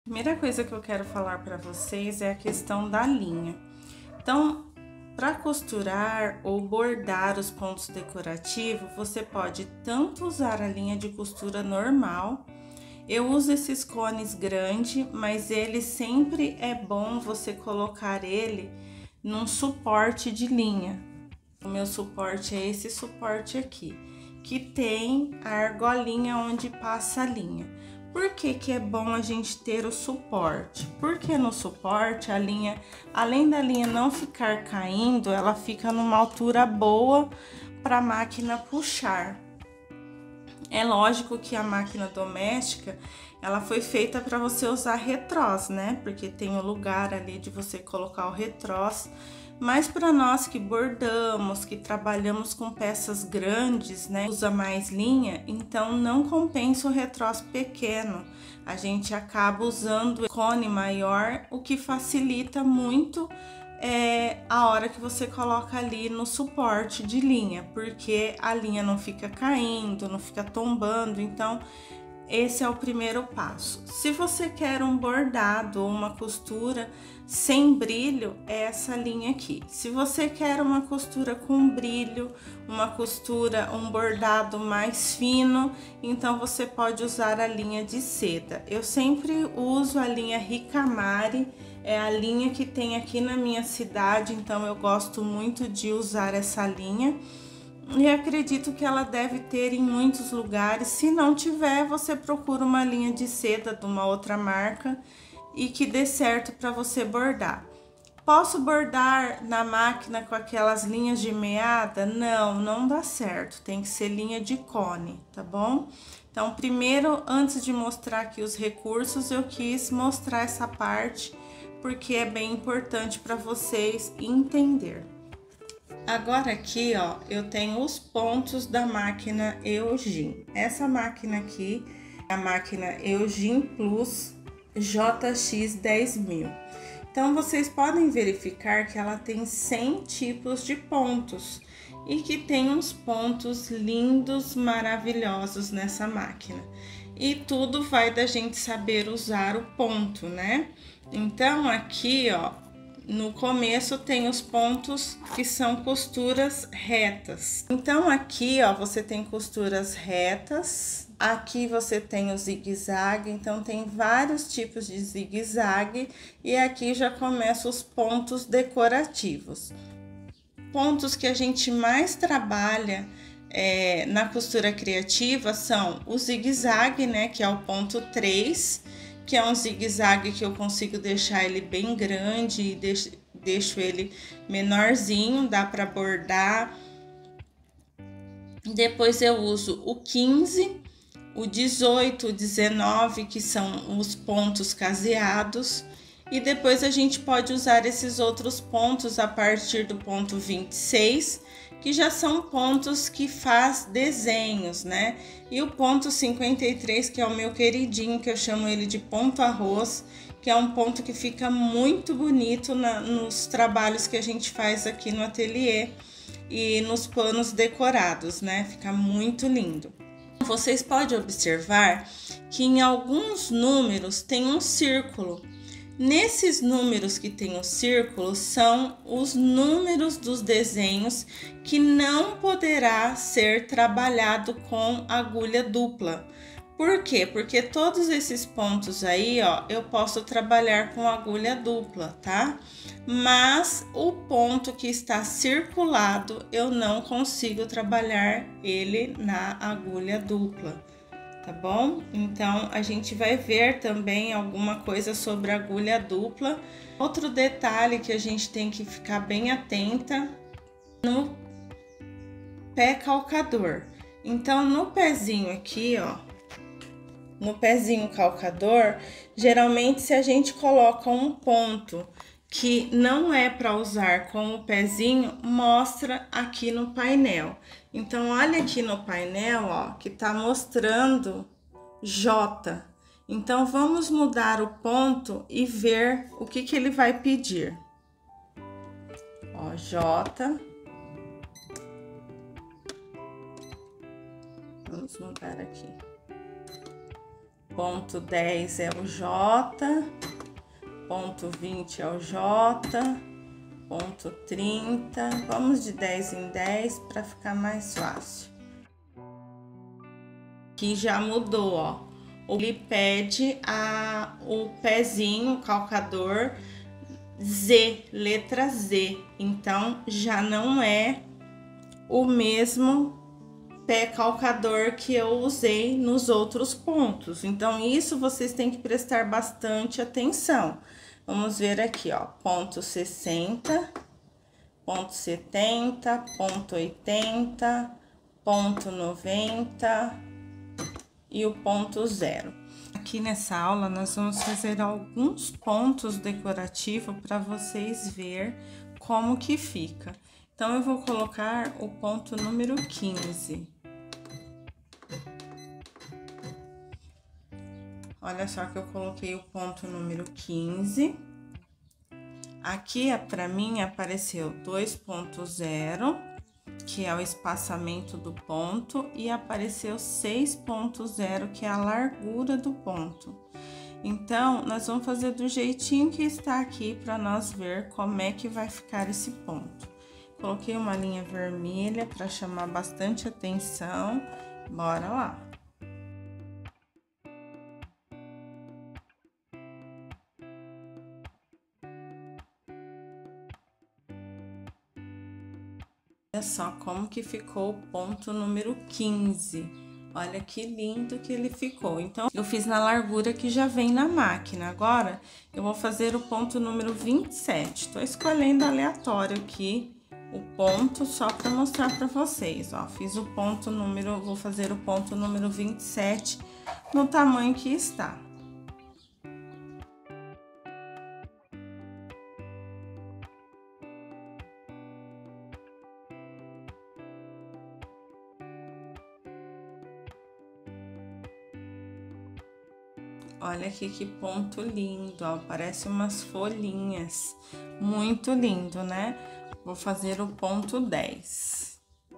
Primeira coisa que eu quero falar para vocês é a questão da linha. Então, para costurar ou bordar os pontos decorativos, você pode tanto usar a linha de costura normal. Eu uso esses cones grandes, mas ele sempre é bom você colocar ele num suporte de linha. O meu suporte é esse suporte aqui, que tem a argolinha onde passa a linha. Por que que é bom a gente ter o suporte? Porque no suporte a linha, além da linha não ficar caindo, ela fica numa altura boa para a máquina puxar. É lógico que a máquina doméstica, ela foi feita para você usar retrós, né? Porque tem o lugar ali de você colocar o retrós. Mas para nós que bordamos, que trabalhamos com peças grandes, né, usa mais linha, então não compensa o retroço pequeno. A gente acaba usando o cone maior, o que facilita muito a hora que você coloca ali no suporte de linha, porque a linha não fica caindo, não fica tombando, então esse é o primeiro passo. Se você quer um bordado ou uma costura sem brilho, é essa linha aqui. Se você quer uma costura com brilho, uma costura, um bordado mais fino, então você pode usar a linha de seda. Eu sempre uso a linha Ricamare, é a linha que tem aqui na minha cidade, então eu gosto muito de usar essa linha. E acredito que ela deve ter em muitos lugares. Se não tiver, você procura uma linha de seda de uma outra marca e que dê certo para você bordar. Posso bordar na máquina com aquelas linhas de meada? Não, não dá certo. Tem que ser linha de cone, tá bom? Então, primeiro, antes de mostrar aqui os recursos, eu quis mostrar essa parte porque é bem importante para vocês entender. Agora aqui, ó, eu tenho os pontos da máquina Eugene. Essa máquina aqui é a máquina Eugene Plus JX 10.000. Então, vocês podem verificar que ela tem 100 tipos de pontos e que tem uns pontos lindos, maravilhosos nessa máquina. E tudo vai da gente saber usar o ponto, né? Então, aqui, ó, no começo tem os pontos que são costuras retas. Então aqui, ó, você tem costuras retas. Aqui você tem o zigue-zague, então tem vários tipos de zigue-zague e aqui já começam os pontos decorativos. Pontos que a gente mais trabalha na costura criativa são o zigue-zague, né, que é o ponto 3, que é um zigue-zague que eu consigo deixar ele bem grande e deixo ele menorzinho, dá para bordar. Depois eu uso o 15, o 18, o 19, que são os pontos caseados. E depois a gente pode usar esses outros pontos a partir do ponto 26, que já são pontos que faz desenhos, né? E o ponto 53, que é o meu queridinho, que eu chamo ele de ponto arroz, que é um ponto que fica muito bonito nos trabalhos que a gente faz aqui no ateliê e nos panos decorados, né? Fica muito lindo. Vocês podem observar que em alguns números tem um círculo. Nesses números que tem o círculo são os números dos desenhos que não poderá ser trabalhado com agulha dupla. Por quê? Porque todos esses pontos aí, ó, eu posso trabalhar com agulha dupla, tá? Mas o ponto que está circulado, eu não consigo trabalhar ele na agulha dupla. Tá bom? Então, a gente vai ver também alguma coisa sobre agulha dupla. Outro detalhe que a gente tem que ficar bem atenta no pé calcador. Então, no pezinho aqui, ó, no pezinho calcador, geralmente se a gente coloca um ponto que não é para usar com o pezinho, mostra aqui no painel. Então, olha aqui no painel, ó, que tá mostrando J. Então, vamos mudar o ponto e ver o que que ele vai pedir. Ó, J. Vamos mudar aqui. ponto 10 é o J, ponto 20 é o J, ponto 30, vamos de 10 em 10 para ficar mais fácil. Aqui já mudou, ó. Ele pede o pezinho, o calcador Z, letra Z. Então, já não é o mesmo pé calcador que eu usei nos outros pontos. Então, isso vocês têm que prestar bastante atenção. Vamos ver aqui, ó, ponto 60, ponto 70, ponto 80, ponto 90 e o ponto 0. Aqui nessa aula, nós vamos fazer alguns pontos decorativos para vocês ver como que fica. Então, eu vou colocar o ponto número 15. Olha só que eu coloquei o ponto número 15. Aqui, para mim, apareceu 2.0, que é o espaçamento do ponto, e apareceu 6.0, que é a largura do ponto. Então, nós vamos fazer do jeitinho que está aqui para nós ver como é que vai ficar esse ponto. Coloquei uma linha vermelha para chamar bastante atenção. Bora lá! Olha só como que ficou o ponto número 15. Olha que lindo que ele ficou. Então, eu fiz na largura que já vem na máquina. Agora, eu vou fazer o ponto número 27. Tô escolhendo aleatório aqui o ponto só para mostrar para vocês, ó. Fiz o ponto número, vou fazer o ponto número 27 no tamanho que está. Olha aqui que ponto lindo, ó, parece umas folhinhas, muito lindo, né? Vou fazer o ponto 10.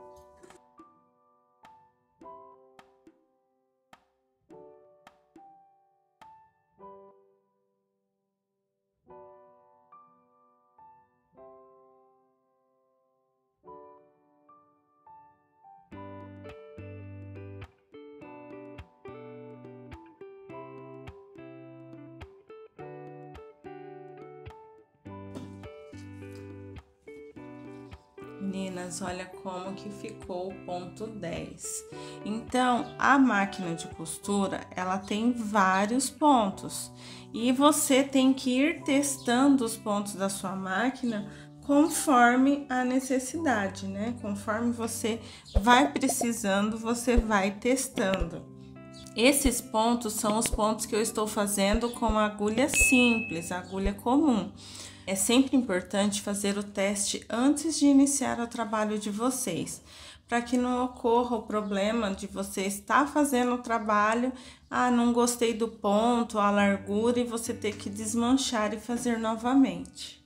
Meninas, olha como que ficou o ponto 10. Então, a máquina de costura, ela tem vários pontos. E você tem que ir testando os pontos da sua máquina conforme a necessidade, né? Conforme você vai precisando, você vai testando. Esses pontos são os pontos que eu estou fazendo com agulha simples, agulha comum. É sempre importante fazer o teste antes de iniciar o trabalho de vocês, para que não ocorra o problema de você estar fazendo o trabalho, não gostei do ponto, a largura, e você ter que desmanchar e fazer novamente.